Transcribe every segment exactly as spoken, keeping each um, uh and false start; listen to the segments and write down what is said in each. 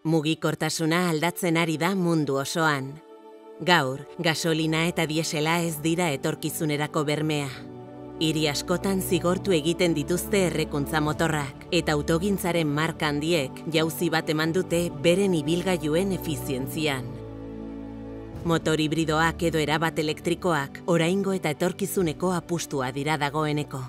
Mugikortasuna aldatzen ari da mundu osoan. Gaur, gasolina eta diesela ez dira etorkizunerako bermea. Hiri askotan zigortu egiten dituzte errekuntza motorrak, eta autogintzaren marka handiek jauzi bat eman dute beren ibilgailuen efizientzian. Motor hibridoak edo erabat elektrikoak oraingo eta etorkizuneko apustua dira dagoeneko.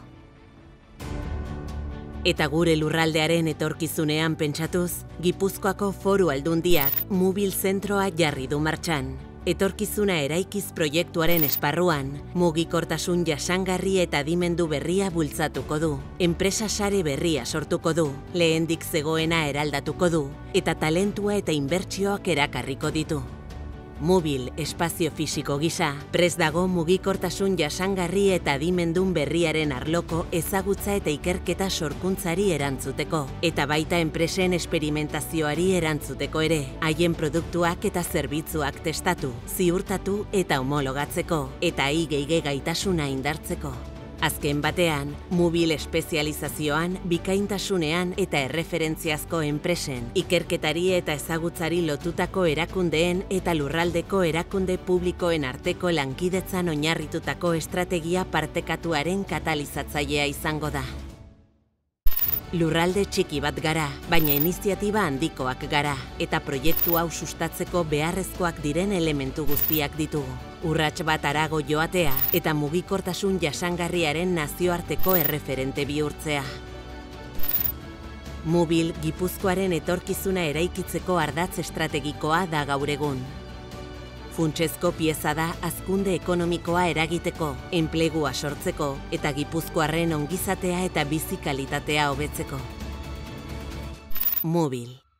Eta gure lurraldearen etorkizunean pentsatuz, Gipuzkoako Foru Aldundiak Mobil Zentroa jarri du martxan. Etorkizuna eraikiz proiektuaren esparruan, mugikortasun jasangarri eta adimendu berria bultzatuko du. Enpresa sare berria sortuko du, lehendik zegoena eraldatuko du, eta talentua eta inbertsioak erakarriko ditu. Mobil, espazio fisiko gisa, prest dago mugikortasun jasangarri eta adimendun berriaren arloko ezagutza eta ikerketa sorkuntzari erantzuteko, eta baita enpresen esperimentazioari erantzuteko ere, haien produktuak eta zerbitzuak testatu, ziurtatu eta homologatzeko, eta I G G gaitasuna indartzeko. Azken batean, mobil espezializazioan, bikaintasunean eta erreferentziazko enpresen, ikerketari eta ezagutzari lotutako erakundeen eta lurraldeko erakunde publikoen arteko lankidetzan oinarritutako estrategia partekatuaren katalizatzailea izango da. Lurralde txiki bat gara, baina iniziatiba handikoak gara, eta proiektu hau sustatzeko beharrezkoak diren elementu guztiak ditugu. Urrats bat harago joatea eta mugikortasun jasangarriaren nazioarteko erreferente bihurtzea. Mobil Gipuzkoaren etorkizuna eraikitzeko ardatz estrategikoa da gaur egun. Funtsezko pieza da hazkunde ekonomikoa eragiteko, enplegua sortzeko eta gipuzkoarren ongizatea eta bizi kalitatea hobetzeko. Mobil.